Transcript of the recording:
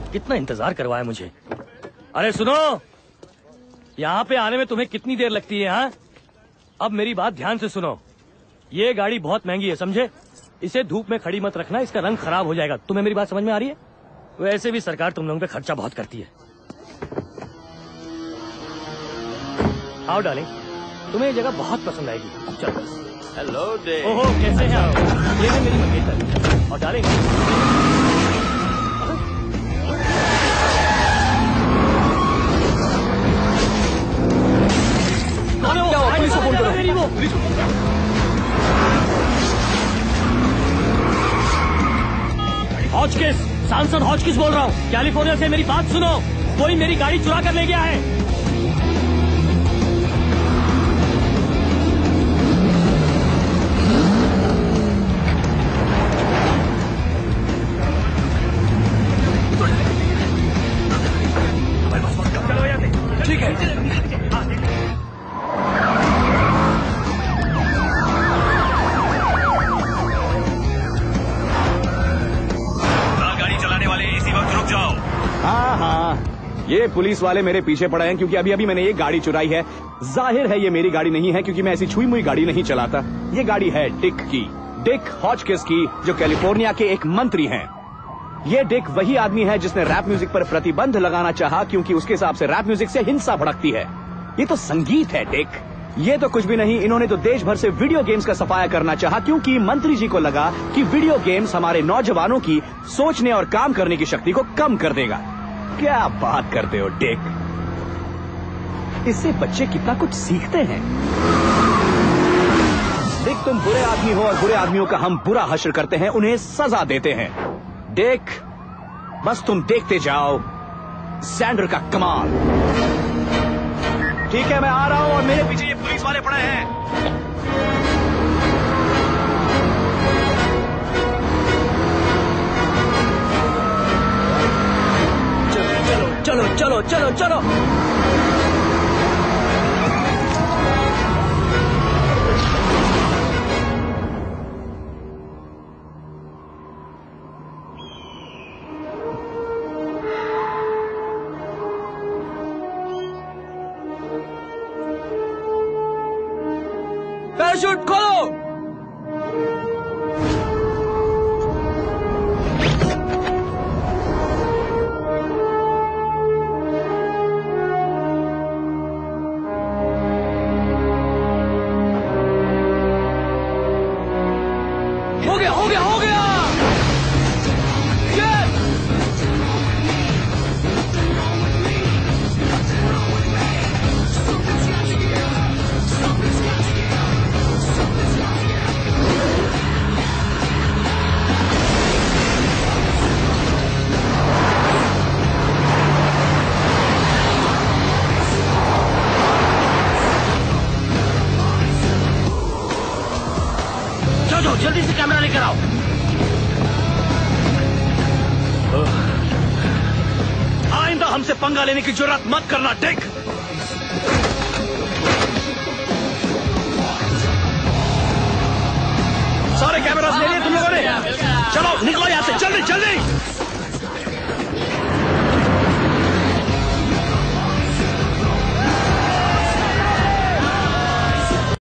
कितना इंतजार करवाया मुझे। अरे सुनो, यहाँ पे आने में तुम्हें कितनी देर लगती है? हाँ, अब मेरी बात ध्यान से सुनो। ये गाड़ी बहुत महंगी है, समझे? इसे धूप में खड़ी मत रखना, इसका रंग खराब हो जाएगा। तुम्हें मेरी बात समझ में आ रही है? वैसे भी सरकार तुम लोगों पे खर्चा बहुत करती है। आओ डार्लिंग, तुम्हें ये जगह बहुत पसंद आएगी। चलो। Hello day. ओहो, कैसे हैं आप? ये है मेरी मंगेतर। और डार्लिंग, पुलिस को फोन करो। हॉचकिस, सांसद हॉचकिस बोल रहा हूँ। कैलिफोर्निया से मेरी बात सुनो। कोई मेरी गाड़ी चुरा कर ले गया है। ठीक है। गाड़ी चलाने वाले इसी वक्त रुक जाओ। हाँ, ये पुलिस वाले मेरे पीछे पड़े हैं क्योंकि अभी अभी मैंने ये गाड़ी चुराई है। जाहिर है ये मेरी गाड़ी नहीं है क्योंकि मैं ऐसी छुई मुई गाड़ी नहीं चलाता। ये गाड़ी है डिक की, डिक हॉचकिस की, जो कैलिफोर्निया के एक मंत्री हैं। ये डिक वही आदमी है जिसने रैप म्यूजिक पर प्रतिबंध लगाना चाहा क्योंकि उसके हिसाब से रैप म्यूजिक से हिंसा भड़कती है। ये तो संगीत है डिक, ये तो कुछ भी नहीं। इन्होंने तो देश भर से वीडियो गेम्स का सफाया करना चाहा क्योंकि मंत्री जी को लगा कि वीडियो गेम्स हमारे नौजवानों की सोचने और काम करने की शक्ति को कम कर देगा। क्या बात करते हो डिक, इससे बच्चे कितना कुछ सीखते हैं। डिक, तुम बुरे आदमी हो और बुरे आदमियों का हम बुरा हश्र करते हैं, उन्हें सजा देते हैं। डिक, बस तुम देखते जाओ सैंडर का कमाल। ठीक है, मैं आ रहा हूं और मेरे पीछे ये पुलिस वाले पड़े हैं। चलो चलो चलो चलो चलो। पैराशूट खोलो। हो गया हो गया हो गया। जाओ जल्दी से कैमरा लेकर आओ। आइंदा हमसे पंगा लेने की जुर्रत मत करना डिक। सारे कैमरास ले लिए तुम लोगों ने? चलो निकलो यहाँ से, जल्दी जल्दी।